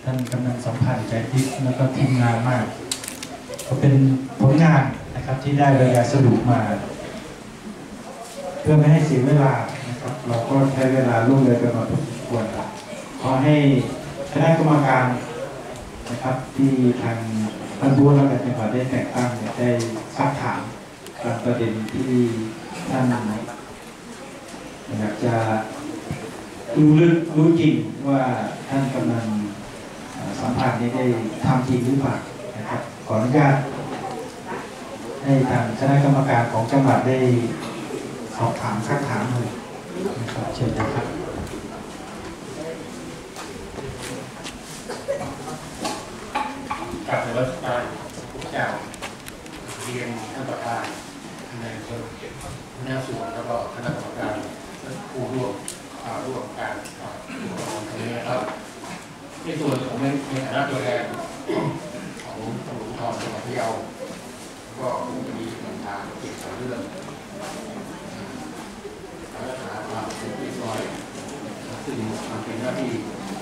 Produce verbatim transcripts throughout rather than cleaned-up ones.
ท่านกำนันสัมพันธ์ใจทิพย์แล้วก็ทีมงานมากก็เป็นผลงานนะครับที่ได้บรรยายสรุปมาเพื่อไม่ให้เสียเวลานะครับเราก็ใช้เวลาล่วงเลยกันมาพอสมควรขอให้คณะกรรมการนะครับที่ทางท่านผู้ว่าราชการจังหวัดได้แต่งตั้งได้ซักถามตามประเด็นที่ท่านอยากจะรู้ลึกรู้จริงว่าท่านกำนันสัมพันธ์นี้ได้ทำจริงหรือเปล่านะครับขออนุญาตให้ทางคณะกรรมการของจังหวัดได้สอบถามซักถามเลยนะครับเชิญนะครับกับในรัชกาลที่เก้าเรียนท่านประธานในส่วนคณะส่วนแล้วก็คณะกรรมการและผู้ร่วมร่วมการร่วมกันนี้นะครับในส่วนผมในฐานะตัวแทนของตำรวจภูธรจังหวัดพะเยาก็คงจะมีปัญหาเกี่ยวกับเรื่องการรักษาความสงบเรียบร้อยซึ่งมันเป็นหน้าที่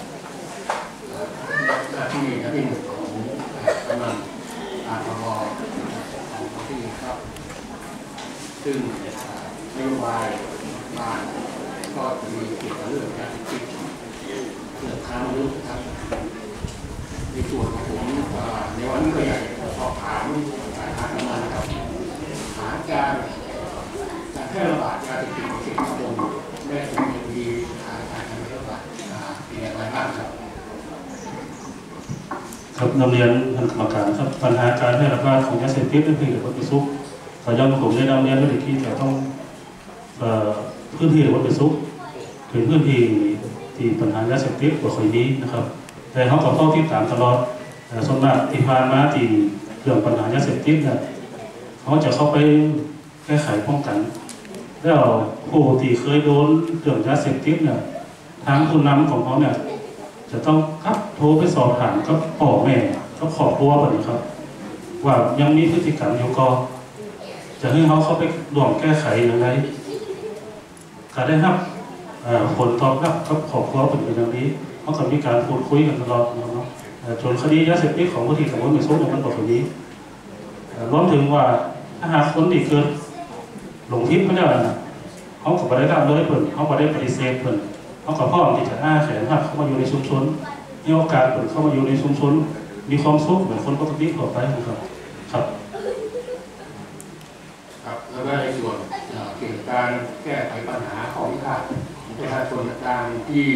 หน้าที่หน้าที่หนึ่งของกำนันอาภรณ์ของที่ครับซึ่งนโยบายบ้านก็จะมีเกี่ยวกับเรื่องการติดเรื่องค้ามนุษย์ครับในส่วนของผมในวันนี้ก็อยากจะสอบถามสายทางกำนันครับหาการการแพร่ระบาดยาเสพติดในเขตชุมชนแม่สมุทรมีหาการแพร่ระบาดเป็นอย่างไรบ้างครับครับนำเรียนท่านกรรมการครับปัญหาการแพร่ระบาดของยาเสพติดนั่นคือวัตถุซุกขอย้ำผมได้นำเรียนด้วยที่จะต้องพื้นที่หรือวัตถุซุกถึงพื้นที่ที่ปัญหายาเสพติดกว่าค่อยนี้นะครับแต่เขาก็ต้องติดตามตลอดส่วนมากที่ผ่านมาที่เรื่องปัญหายาเสพติดเนี่ยเขาจะเข้าไปแก้ไขป้องกันแล้วผู้ที่เคยโดนเรื่องยาเสพติดเนี่ยทางผู้นำของเขาเนี่ยจะต้องครับโทรไปสอบถามกับพ่อแม่กับครอบครัวแบบนี้ครับว่ายังมีพฤติกรรมอยู่ก็จะให้เขาเข้าไปร่วมแก้ไขอย่างไรการได้รับผลตอบรับกับครอบครัวเป็นอย่างนี้เขาก็มีการพูดคุยกันตลอดนะครับจนคดียาเสพติดของผู้ที่สมมติมีโซ่ในมันบอกแบบนี้รวมถึงว่าถ้าหากคนที่เกิดหลงทิพย์ไม่ได้นะเขาก็ไม่ได้รับเลยเพิ่นเขาไม่ได้ปฏิเสธเพิ่นเขาก็พร้อมที่จะอ้าแขนหักเข้ามาอยู่ในชุมชนมีโอกาสเปิดเข้ามาอยู่ในชุมชนมีความสุขเหมือนคนปกติทั่วไปนะครับครับครับแล้วก็ในส่วนเกี่ยวกับการแก้ไขปัญหาข้อพิพาทของประชาชนต่างๆที่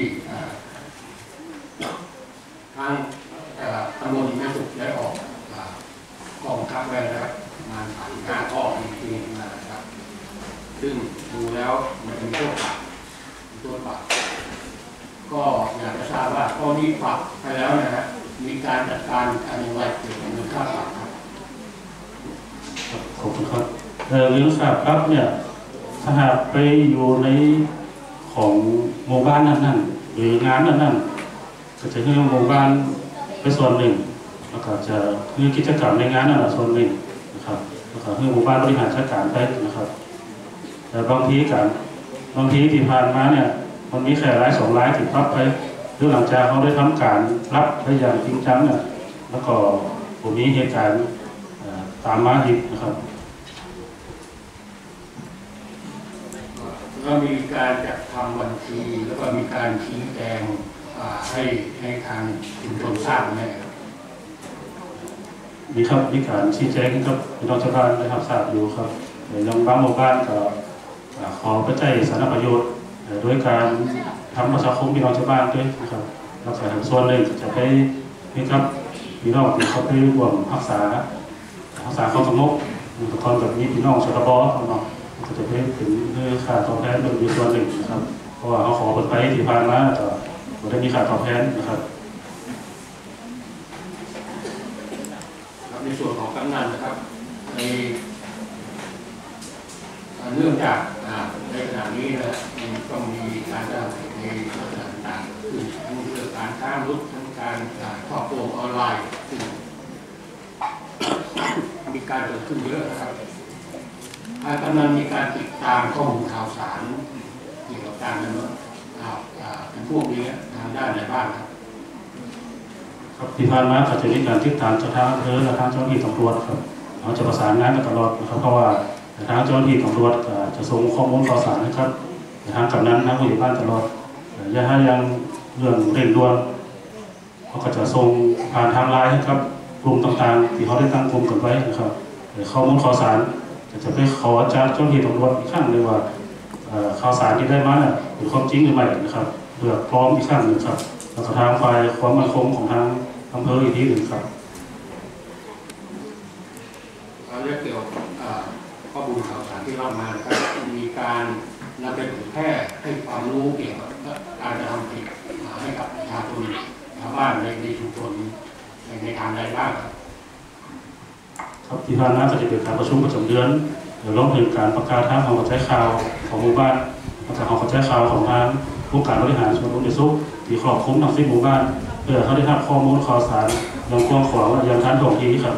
ทางตำรวจแม่สุขได้ออกข้อบังคับไว้นะครับงานงานข้อจริงๆนะครับซึ่งดูแล้วมันเป็นโทษปรับโทษปรับก็อยากจะทราบว่าข้อนี้ปรับไปแล้วนะฮะมีการจัดการอะไรอย่างไรเกี่ยวกับเงินค่าปรับครับขอบคุณครับเรื่องค่าปรับเนี่ยถ้าหากไปอยู่ในของหมู่บ้านนั้นๆหรืองานนั้นๆก็จะให้หมู่บ้านไปส่วนหนึ่งแล้วก็จะมีกิจกรรมในงานนั้นส่วนหนึ่งนะครับแล้วก็ให้หมู่บ้านบริหารจัดการไปนะครับแต่บางทีการบางทีที่ผ่านมาเนี่ยมันมีแค่รายสองรายที่รับไปหรือหลังจากเขาได้ทำการรับไปอย่างจริงจังเนี่ยแล้วก็ผมมีเหตุการณ์ตามมาอีกนะครับก็มีการจัดทำบัญชีแล้วก็มีการชี้แจงให้ให้ทางชุมชนทราบไหมครับมีครับมีการชี้แจงกับพี่น้องชาวบ้านนะครับทราบอยู่ครับยังบางหมู่บ้านก็ขอปัจจัยสาธารณประโยชน์โดยการทำประชาคมพี่น้องชาวบ้านด้วยนะครับรักษาส่วนหนึ่งจะไปนี่ครับพี่น้องที่เขาไปร่วมรักษารักษาความสงบมีตะกอนแบบนี้พี่น้องชาวบ้านเนาะก็จะไปถึงเรื่องค่าตอบแทนหนึ่งส่วนหนึ่งนะครับเพราะว่าเขาขอเปิดไปที่ผ่านมาก็ไม่ได้มีค่าตอบแทนนะครับในส่วนของกำนันนะครับในเนื่องจากในขณะนี้นะมันต้องมีการจ้างในลักษณะต่างๆคือทั้งเรื่องการค้ามนุษย์ทั้งการครอบครัวออนไลน์ซึ่งมีการเกิดขึ้นเยอะนะครับทางกำนันมีการติดตามข้อมูลข่าวสารเกี่ยวกับการดำเนินเป็นพวกนี้ทางด้านไหนบ้างครับครับที่ผ่านมาก็จะมีการติดตามจากทางอำเภอและทางเจ้าหน้าที่ตำรวจครับเราจะประสานงานกันตลอดนะครับเพราะว่าทางเจ้าหน้าที่ตำรวจจะส่งข้อมูลข่าวสารนะครับทางกำนันทางผู้ใหญ่บ้านตลอดอย่าให้ยังเรื่องเร่งด่วนเขาก็จะส่งผ่านทางไลน์ครับกลุ่มต่างๆที่เขาได้ตั้งกลุ่มกันไว้นะครับข้อมูลข่าวสารจะไปขอจากเจ้าหน้าที่ตำรวจอีกครั้งหนึ่งว่าข่าวสารที่ได้มาเนี่ยเป็นความจริงหรือไม่นะครับเพื่อพร้อมอีกครั้งหนึ่งครับแล้วก็ทางฝ่ายความมั่นคงของทางอำเภออีกทีหนึ่งครับเรื่องเกี่ยวกับข้อมูลข่าวสารที่เล่ามานะครับมีการนำไปเผยแพร่ให้ความรู้เกี่ยวกับการกระทำผิดให้กับประชาชนชาวบ้านในในชุมชนในทางใดบ้างครับที่ผ่านมาก็จะเป็นการประชุมประจำเดือนหรือร้องเพลงการประกาศทางของกระจายข่าวของหมู่บ้านจากของกระจายข่าวของทางผู้การบริหารส่วนรวมในซุกที่ครอบคลุมทั้งสิ้นหมู่บ้านเพื่อเขาได้รับข้อมูลข่าวสารอย่างกว้างขวางอย่างทันท่วงทีครับ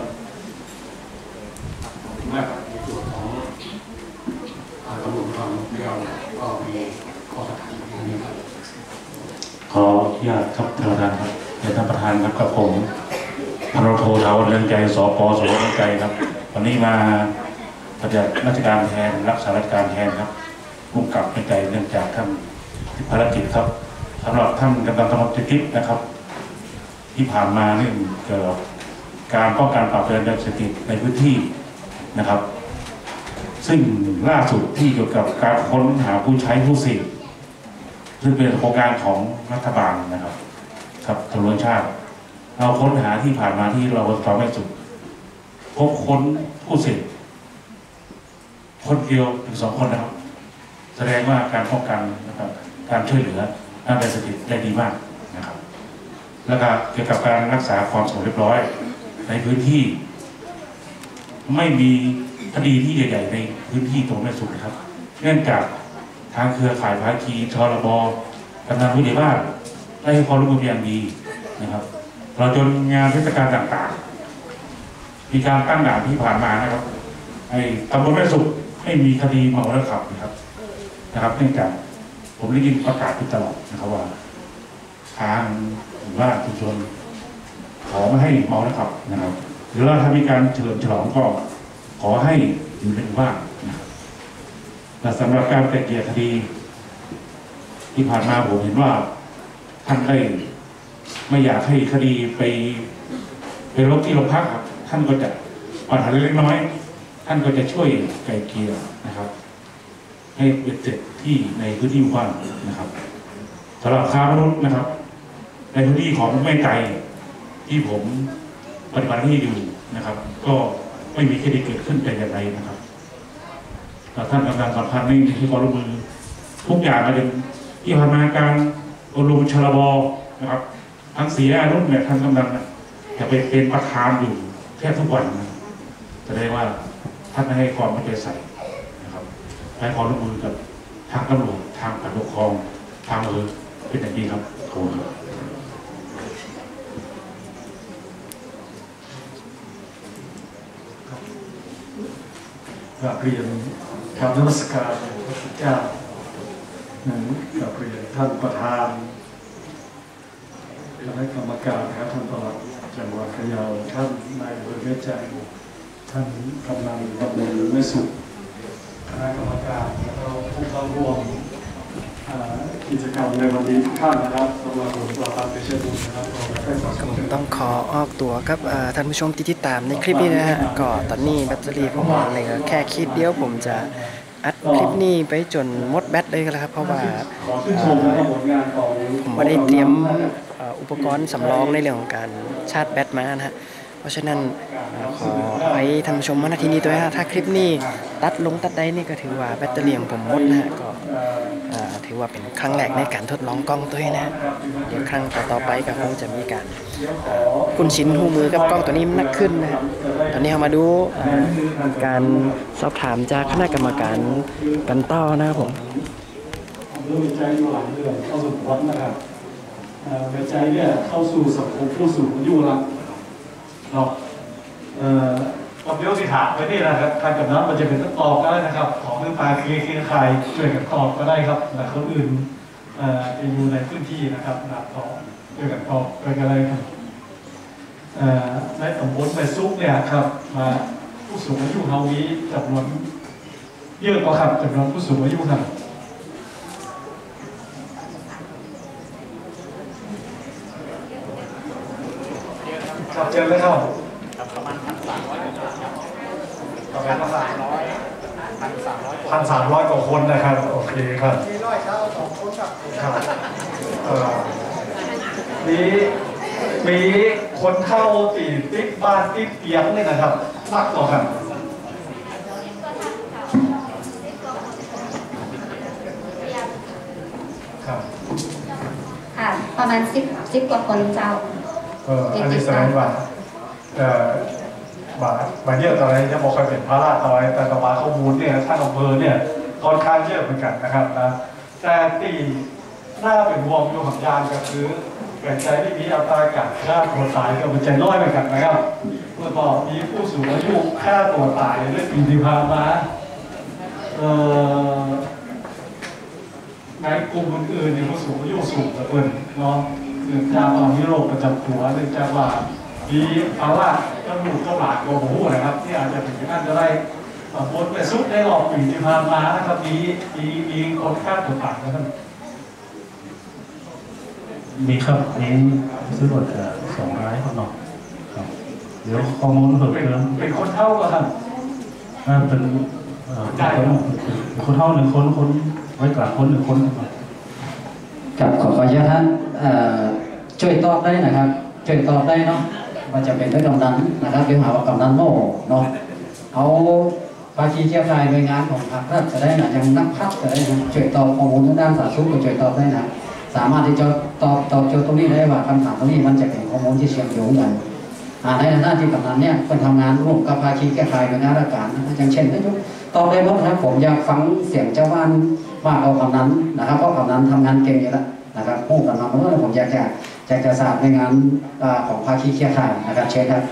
มากในส่วนของตำรวจของเราก็มีข้อสักถามนี้ครับขออนุญาตครับท่านประธานครับท่านประธานครับกับผมพันโทถาวรเรืองใจสปสวเรืองใจครับวันนี้มาปฏิบัติราชการแทนรักษาราชการแทนครับผู้กำกับเรืองใจเนื่องจากท่านที่ภารกิจครับสำหรับท่านกำลังทำกิจกิจนะครับที่ผ่านมาเนี่ยเกี่ยวกับการป้องกันปราบปรามยาเสพติดในพื้นที่นะครับซึ่งล่าสุดที่เกี่ยวกับการค้นหาผู้ใช้ผู้เสพซึ่งเป็นโครงการของรัฐบาลนะครับครับตำรวจชาติเราค้นหาที่ผ่านมาที่เราทำให้สุดพบค้นผู้เสพคนเดียวถึงสองคนนะครับแสดงว่าการป้องกันนะครับการช่วยเหลือด้านยาเสพติดได้ดีมากนะครับแล้วก็เกี่ยวกับการรักษาความสงบเรียบร้อยในพื้นที่ไม่มีคดีที่ใหญ่ๆในพื้นที่ตรงแม่สุดนะครับเนื่องจากทางเครือข่ายภาคีชลบกำนันผู้ใหญ่บ้านได้ให้ความร่วมมืออย่างดีนะครับเราจนงานเทศกาลต่างๆมีการตั้งด่านที่ผ่านมานะครับไอ้ตำบลแม่สุดไม่มีคดีเมาแล้วขับนะครับนะครับเนื่องจากผมได้ยินประกาศตลอดนะครับว่าทางหรือว่าชุมชนขอไม่ให้เมาแล้วขับนะครับหรือว่าถ้ามีการเฉลิมฉลองก็ขอให้อยู่ในว่างนะครับแต่สำหรับการไกล่เกลี่ยคดีที่ผ่านมาผมเห็นว่าท่านได้ไม่อยากให้คดีไปไปลบที่โรงพักครับท่านก็จะปัญหาเล็กน้อยท่านก็จะช่วยไกล่เกลี่ยนะครับให้เป็นเสร็จที่ในพื้นที่ว่างนะครับสำหรับค้ามนุษย์นะครับในพื้นที่ของแม่ไก่ที่ผมปฏิบัติหน้าที่อยู่นะครับ ก็ไม่มีคดีเกิดขึ้นแต่อย่างไรนะครับท่านกำลังสำคัญนี่คือความร่วมมือทุกอย่างมาเป็นที่ผ่านมาการอบรมชลบนะครับทั้งสี่รุ่นเนี่ยท่านกำลังจะเป็นเป็นประธานอยู่แทบทุกวันนะแสดงว่าท่านให้ความไม่ใจใส่นะครับให้ความร่วมมือกับทางตำรวจทางฝ่ายปกครองทางอำเภอเป็นอย่างดีครับขอบคุณครับกราบเรียนคำนมัสการพระพุทธเจ้านั้นกราบเรียนท่านประธานคณะกรรมการครับท่านประหลัดจังหวัดพะเยาท่านนายอำเภอแม่ใจท่านกำนันตำบลแม่สุขคณะกรรมการและผู้เข้าร่วมกิจกรรมในวันนี้ทุกท่านนะครับสำหรับผมประธานเพชรบุญนะครับผมต้องขอออกตัวครับท่านผู้ชมที่ติดตามในคลิปนี้นะฮะก็ตอนนี้แบตเตอรี่ผมเหลือแค่คลิปเดียวผมจะอัดคลิปนี้ไปจนหมดแบตเลยกันแล้วครับเพราะว่าผมไม่ได้เตรียมอุปกรณ์สำรองในเรื่องของการชาร์จแบตมานะฮะเพราะฉะนั้นขอให้ท่านผู้ชมมาณที่นี้ด้วยนะถ้าคลิปนี้ตัดลงตัดได้นี่ก็ถือว่าแบตเตอรี่ของผมหมดนะฮะก็ถือว่าเป็นครั้งแรกในการทดลองกล้องตัวนี้นะเดี๋ยวครั้งต่อๆไปก็คงจะมีการคุ้นชินหูมือกับกล้องตัวนี้มันนักขึ้นนะตอนนี้เรามาดูการสอบถามจากคณะกรรมการกันต่อนะครับผมเรื่องวิจัยอยู่หลังเรื่องเข้าสู่วัดนะครับวิจัยเนี่ยเข้าสู่สังคมผู้สูงอายุละเนาะผมยกสิถามไว้นี่นะครับการกับน้ำมันจะเป็นตอบก็ได้นะครับของเรื่องปลาเคลียร์ใครช่วยกันตอบก็ได้ครับแต่คนอื่นจะอยู่ในพื้นที่นะครับนับตอบช่วยกันตอบไปกันเลยครับในตำบลในซุกเนี่ยครับมาผู้สูงอายุเฮามีจำนวนเยอะกว่าครับจำนวนผู้สูงอายุครับครับเจอเลยครับประมาณพันสามร้อยประมาณพันสามร้อยพันสามร้อยพันสามร้อยกว่าคนนะครับโอเคครับมีร้อยเช้าสองคนครับครับเอ่อมีมีคนเข้าตีติดบ้านติดเตียงนี่นะครับมากกว่าครับครับค่ะประมาณสิบสิบกว่าคนเจ้าเอออันนี้แสดงว่าเอ่อบาบาเยอะต่ออะไรจะบอกใครเป็นพระราชต่ออะไรแต่ต่อมาข้อมูลเนี่ยท่านอำเภอเนี่ยค่อนข้างเยอะเหมือนกันนะครับนะแต่ตีหน้าเป็นห่วงอยู่กับยานก็คือเป็นใจไม่มีอัตราการฆ่าตัวตายก็เป็นใจน้อยเหมือนกันนะครับเมื่อบอกมีผู้สูงอายุฆ่าตัวตายเรื่องปีที่ผ่านมาเอ่อในกลุ่มอื่นๆเนี่ยผู้สูงอายุสูงกว่าเพิ่นเนาะเนื่องจากว่ามีโรคประจำตัวเนื่องจากว่ามีภาวะกระดูกกระหลาดกระหูนะครับที่อาจจะถึงขั้นจะได้บนไปซุกได้หลอกปีที่ผ่านมานะครับมีมีมีคนฆ่าตัวตายนะครับมีครับมีซื้อรถกับสองร้ายครับเนาะครับเดี๋ยวข้อมูลเพิ่มเติมเป็นคนเท่ากันครับอ่าเป็นคนเท่าหนึ่งคนคนไว้กลางคนหนึ่งคนกับขอขออนุญาตท่านช่วยตอบได้นะครับช่วยตอบได้เนาะว่าจะเป็นเรื่องกำนันนะครับเดี๋ยวหาว่ากำนันโม่เนาะเอาภาคีเครือข่ายหน่วยงานของพรรครัฐจะได้นะยังนักพักจะได้นะช่วยตอบข้อมูลทางด้านสาธารณสุขก็ช่วยตอบได้นะสามารถที่จะตอบตอบโจทย์ตรงนี้ได้ว่าคำถามตรงนี้มันจะเป็นข้อมูลที่เชื่อมโยงกันในหน้าที่กำนันเนี่ยเป็นทำงานร่วมกับภาคีเครือข่ายหน่วยงานราชการนะอย่างเช่นนายกตอบได้หมดนะผมอยากฟังเสียงเจ้าบ้านว่าเอากำนันนะครับเพราะกำนันทำงานเก่งอยู่แล้วนะครับผู้กำนันเพราะว่าผมอยากจะอยากจะทราบในงานของภาคีเครือข่ายนะครับเชิญครับ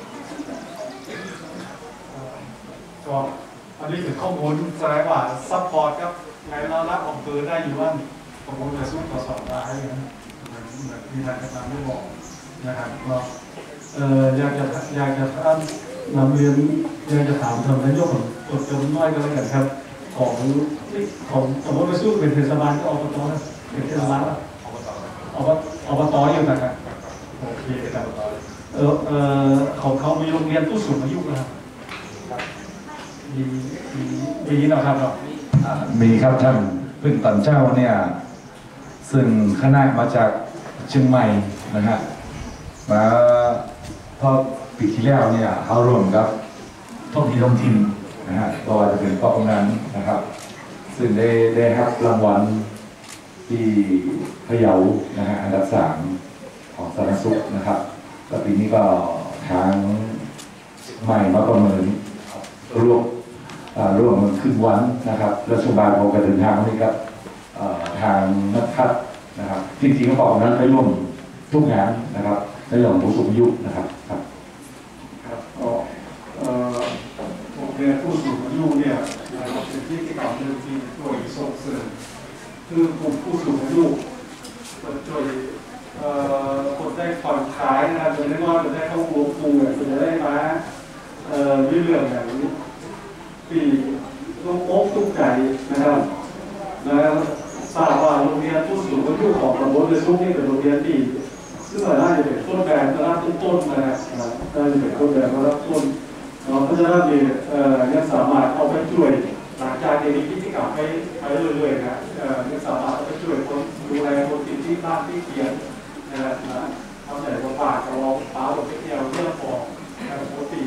ก็อันนี้คือข้อมูลแสดงว่าซัพพอร์ตกับในระดับของปืนได้อยู่ว่าข้อมูลจะสู้ต่อสอบได้นะเหมือนเหมือนที่ทางกำนันได้บอกนะครับก็เอ่ออยากจะอยากจะท่านนำเรียนอยากจะถามทางนายกของจดจำน้อยก็แล้วกันครับของของสมมติว่าสู้เป็นเทศบาลก็อบตนะเป็นเทศบาลอบตอบตอยู่นะครับโอเคครับเออเออของเขามีโรงเรียนผู้สูงอายุนะครับมีมีมีนะครับเรามีครับท่านพึ่งตันเจ้าเนี่ยซึ่งคณะมาจากเชียงใหม่นะฮะมาพอปีที่แล้วเนี่ยเขาร่วมกับท้องถิ่นท้องถิ่นนะฮะก็ว่าจะเป็นป้องนั้นนะครับซึ่งได้ได้รับรางวัลที่พะเยานะฮะอันดับสามของสาธารณสุขนะครับแล้วปีนี้ก็ทางใหม่มาประเมินร่วมร่วมมันขึ้นวันนะครับรัฐบาลเขาก็เดินทางนี้กับทางนักคัดนะครับจริงๆก็บอกนั้นไปร่วมทุกงานนะครับในเรื่องของผู้สูงอายุนะครับครับครับก็โรงเรียนผู้สูงอายุเนี่ยเป็นที่ที่เราเดินที่ช่วยส่งเสริมคือกลุ่มผู้สูงอายุช่วยคนได้ผ่อนคลายนะครับโดยได้นอนโดยได้เข้าหัวปูจะได้มาวิเรื่องอย่างนี้ปีลูกโอ๊กตุ้งไก่นะครับแล้วทราบว่าโรงเรียนผู้สูงอายุของตำบลในซุกนี่เป็นโรงเรียนที่ซึ่งน่าจะเป็นต้นแบบระดับต้นๆนะครับน่าจะเป็นต้นแบบระดับต้นเพราะฉะนั้นเนี่ยยังสามารถเอาไปช่วยหลังจากที่มีกิจกรรมไปไปเรื่อยๆนะยังสามารถเอาไปช่วยคนดูแลคนติดที่บ้านที่เขียนนะครับทำใส่บทบาทเราป้าบทเที่ยวเรื่องของการปกติ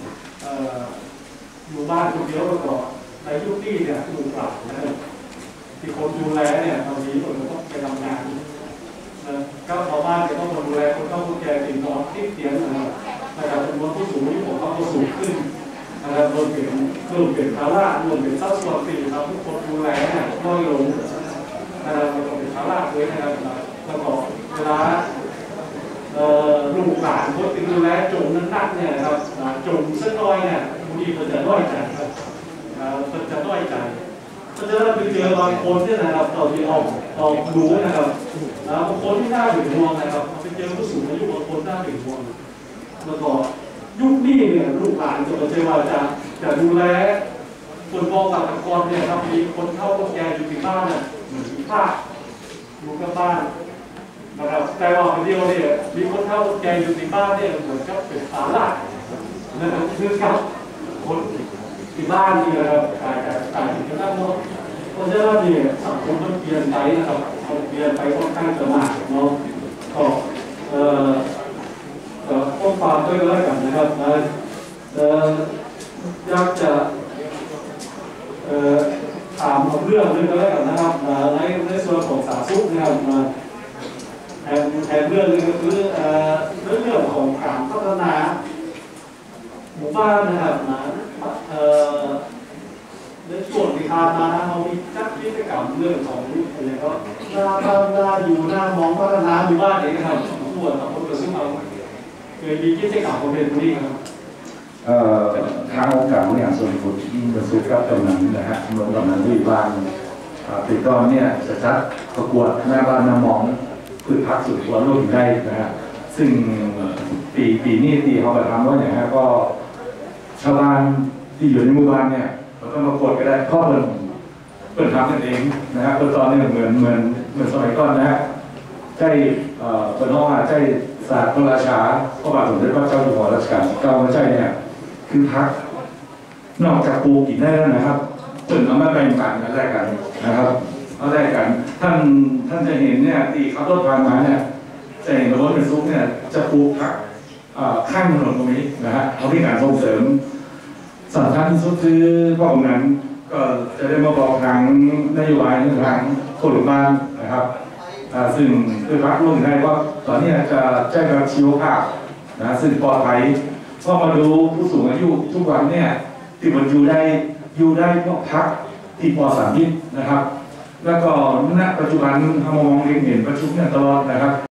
อยู่บ้านคนเดียวก็ในยุคนี้เนี่ยดูเปล่านะครับที่คนดูแลเนี่ยตอนนี้คนต้องไปทำงานก็พอบ้านจะต้องดูแลคนเข้าคนแก่ติดนอนที่เตียงนะครับนะครับจำนวนผู้สูงอายุของเขาก็สูงขึ้นนะครับรวมถึงรวมถึงภาระรวมถึงสัดส่วนที่เราทุกคนดูแลเนี่ยน้อยลงนะครับรวมถึงภาระด้วยนะครับแล้วก็เวลาลูกหลานคนที่ดูแลจงนั้นนักเนี่ยครับจงเส้นน้อยเนี่ยบางทีมันจะน้อยใจครับมันจะน้อยใจเพราะฉะนั้นไปเจอบางคนที่นะครับเราที่ออกออกรู้นะครับบางคนที่น่าเป็นห่วงนะครับไปเจอผู้สูงอายุบางคนน่าเป็นห่วงแล้วก็ยุคนี้เนี่ยลูกหลานจะไม่ใช่ว่าจะจะดูแลคนมองกับตะกอนเนี่ยครับมีคนเข้าคนแก่อยู่ที่บ้านเนี่ยเหมือนมีผ้าอยู่กับบ้านนะครับแต่ว่าคนเดียวเนี่ยมีคนเข้าคนแก่อยู่ที่บ้านเนี่ยเหมือนกับเป็นสาระนั่นคือกับคนที่บ้านนี่นะครับกายจากกายถึงจะนั่งเนาะเพราะฉะนั้นเนี่ยสังคมมันเปลี่ยนไปนะครับมันเปลี่ยนไปค่อนข้างจะมากเนาะก็เอ่อก็ต้องฝากด้วยแล้วกันนะครับนะเอ่ออยากจะเอ่อถามเรื่องเรื่องอะไรกันนะครับในในส่วนของสาธารณสุขนะครับแทนแทนเรื่องนึงก็คือเอ่อเรื่องของการพัฒนาหมู่บ้านนะครับนะเอ่อในส่วนที่ผ่านมาเรามีจัดกิจกรรมเรื่องของอะไรก็หน้าบ้านหน้าอยู่หน้ามองพัฒนาหมู่บ้านเองนะครับส่วนของคนกระทรวงเราเคยมีกิจกรรมประเภทนี้ครับเอ่อทางองค์การบริหารส่วนตำบลกระทรวงกับกำนันนะฮะรวมกำนันที่บ้านติดต่อเนี่ยจะจัดประกวดหน้าบ้านหน้ามองพืชผักสวนครัวร่วมได้นะฮะซึ่งปีปีนี้ที่เขาไปทำว่าอย่างนี้ก็ชาวบ้านที่อยู่ในหมู่บ้านเนี่ยเราต้องประกวดก็ได้ข้อเปิดเปิดทำกันเองนะฮะเปิดตอนนี้เหมือนเหมือนเหมือนสมัยก่อนนะฮะใช่เปิดห้องใช่ศาสตร์พระราชาพระบาทสมเด็จพระเจ้าอยู่หัวรัชกาลที่เก้าใช่เนี่ยคือพักนอกจากปลูกกินได้แล้วนะครับส่วนเอามาแบ่งปันกันแลกกันนะครับเอาแลกกันท่านท่านจะเห็นเนี่ยตีขับรถผ่านมาเนี่ยจะเห็นรถเป็นซุกเนี่ยจะปลูกผักข้างถนนตรงนี้นะฮะเขามีการส่งเสริมสำคัญที่สุดคือพ่อกำนันก็จะได้มาบอกทางนโยบายทางคนหมู่บ้านนะครับซึ่งคือพักร่วมได้ว่าตอนนี้จะแจ้งกับชีวภาพนะซึ่งปลอดภัยพอมาดูผู้สูงอายุทุกวันเนี่ยที่มันอยู่ได้อยู่ได้เพราะพักที่ปลอดสารพิษนะครับแล้วก็ณปัจจุบันเรามองเห็นเห็นประชุมเนี่ยตลอดนะครับ